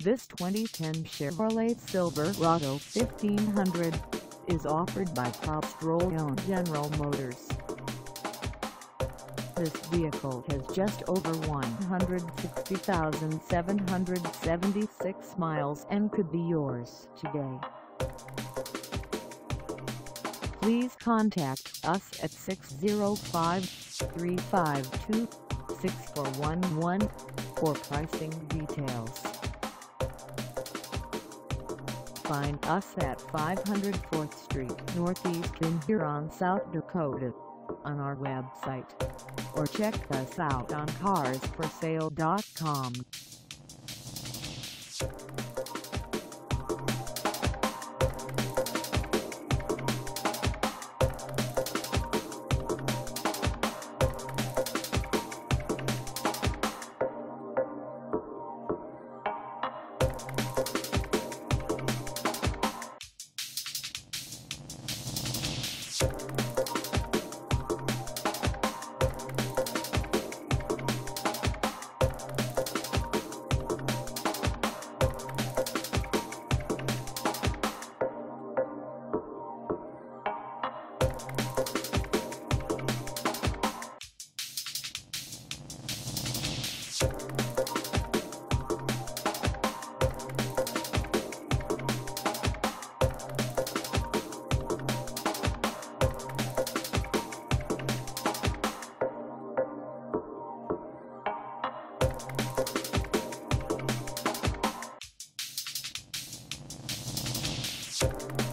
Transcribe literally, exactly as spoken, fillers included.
This twenty ten Chevrolet Silverado fifteen hundred is offered by PROSTROLLO General Motors. This vehicle has just over one hundred sixty thousand seven hundred seventy-six miles and could be yours today. Please contact us at six oh five, three five two, six four one one for pricing details. Find us at five hundred fourth Street Northeast in Huron, South Dakota on our website, or check us out on cars for sale dot com. You